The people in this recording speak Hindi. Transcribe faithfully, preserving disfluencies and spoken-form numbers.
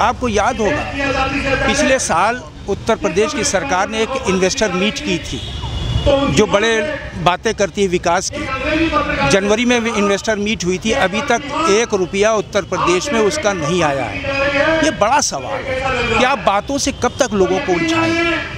आपको याद होगा पिछले साल उत्तर प्रदेश की सरकार ने एक इन्वेस्टर मीट की थी जो बड़े बातें करती है विकास की। जनवरी में इन्वेस्टर मीट हुई थी, अभी तक एक रुपया उत्तर प्रदेश में उसका नहीं आया है। ये बड़ा सवाल है कि आप बातों से कब तक लोगों को उलझाएंगे।